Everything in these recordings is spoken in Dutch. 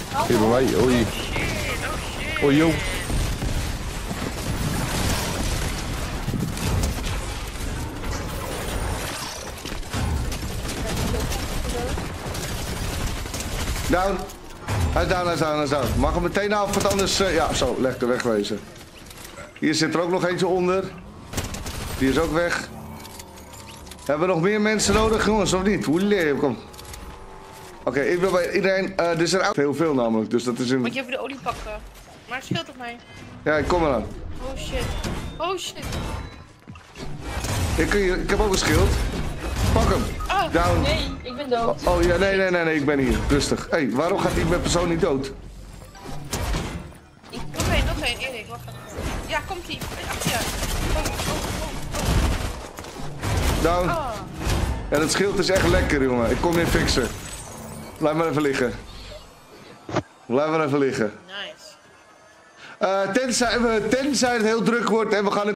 Hier bij mij, oei. Oei, joh. Down. Hij is down, hij is down, hij is down. Mag hem meteen af, want anders... ja, zo, lekker wegwezen. Hier zit er ook nog eentje onder. Die is ook weg. Hebben we nog meer mensen nodig, jongens, of niet? Hoe leer je? Kom. Oké, ik wil bij iedereen... er zijn heel veel namelijk, dus dat is een... Moet je even de olie pakken? Maar het scheelt op mij. Ja, ik kom eraan. Oh shit. Oh shit. Ik heb ook een schild. Pak hem. Ah, Down. Nee, ik ben dood. Oh ja, nee, ik ben hier. Rustig. Hé, waarom gaat die met persoon niet dood? Nog één, Erik, wacht even. Ja, komt ie. Achter je. Down. Oh. Ja, dat schild is echt lekker, jongen. Ik kom je fixen. Blijf maar even liggen. Blijf maar even liggen. Nice. Tenzij het heel druk wordt en we gaan het...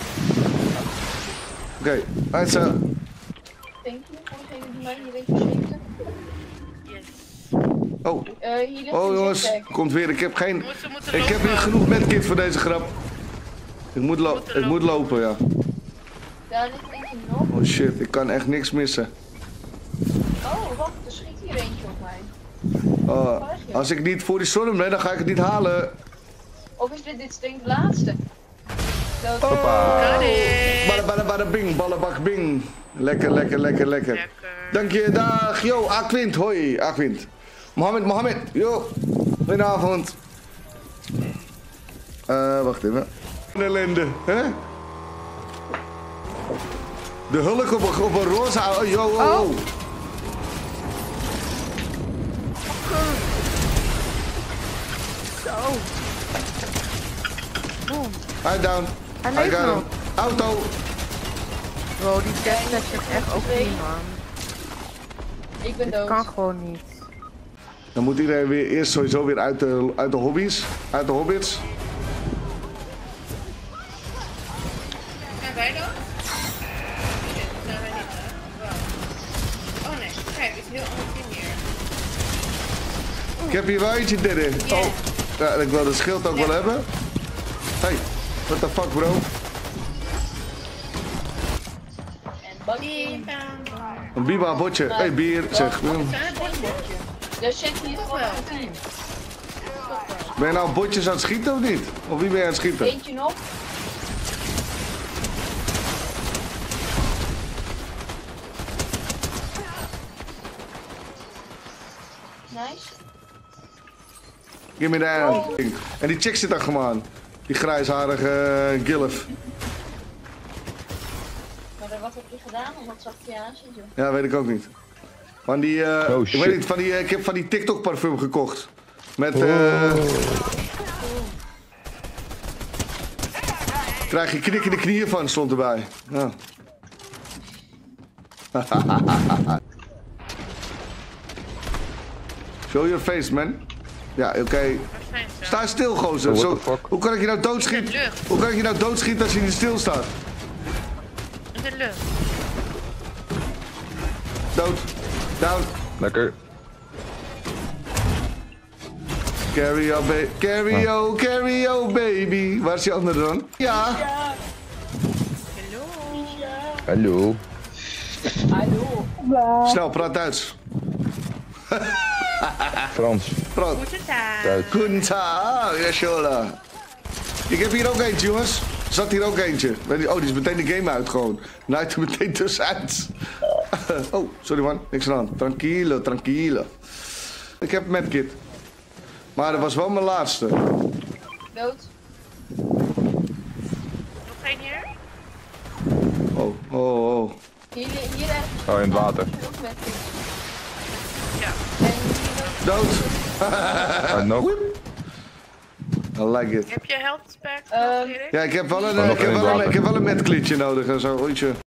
Oké, uit zo. Thank you voor degene die mij hier even zeker. Yes. Oh. Hier ligt Oh een jongens, zigzag. komt weer. Ik heb geen... Moeten Ik heb lopen. niet genoeg medkit voor deze grap. Ik moet lopen, ja. Daar ligt eentje nog. Oh shit, ik kan echt niks missen. Oh, wacht, er schiet hier eentje op mij. Als ik niet voor die storm ben, dan ga ik het niet halen. Of is dit denk ik de laatste? Dood. Hoppa. Bada bing, ballebak bing. Lekker. Dank je, dag. Yo, Aquint, hoi, Aquint. Mohammed, yo. Goedenavond. Wacht even. Een ellende, hè? De hulk op een roze... Oh, yo, oh. Zo. Boom. Hij down. Hij Hij leeft got nog. hem. Auto. Bro, die deathmatch is echt ook niet, man. Ik ben Dit dood. kan gewoon niet. Dan moet iedereen weer eerst sowieso weer uit de hobby's. Uit de hobbits. Zijn wij dan? Shit, zijn wij niet, hè? Wow. Oh nee, kijk, het is heel ander team hier. Ik heb hier wel eentje derde. Oh. Ja, ik wil de schild ook wel hebben. Hey, what the fuck, bro? En Buggy. Een biba botje. Hey, bier. Zeg. Er zit hier gewoon een team. Ben je nou botjes aan het schieten of niet? Of wie ben je aan het schieten? Eentje nog. Nice. Give me that. En die chick zit achter me aan. Die grijsharige Gilf. Maar wat heb je gedaan? Of wat zag je aan zitten? Ja, weet ik ook niet. Van die, Oh, ik shit. weet niet, ik heb van die TikTok parfum gekocht. Met, krijg je knik in de knieën van, stond erbij. Ja. Show your face, man. Ja, oké. Sta stil, gozer. Oh, what Zo, the fuck? hoe kan ik je nou doodschieten? In de lucht. Hoe kan ik je nou doodschieten als je niet stilstaat? In de lucht. Dood. Down. Lekker. Carry your baby. Waar is die andere dan? Ja. Hallo. Hallo. Snel, praat Duits. Frans. Praat. Duits. Guten Tag, ja, Shola. Ik heb hier ook eentje, jongens. Er zat hier ook eentje. Oh, die is meteen de game uit gewoon. Nou, er meteen tussenuit. Oh, sorry man. Niks aan. Tranquilo. Ik heb medkit. Maar dat was wel mijn laatste. Dood. Nog geen hier? Oh. Hier ergens. Oh, in het water. Ja. Dood. Nog? I like it. Heb je health pack? Ehm, Erik? Ja, ik heb wel nog in het water. een medklitje nodig en zo. Oetje.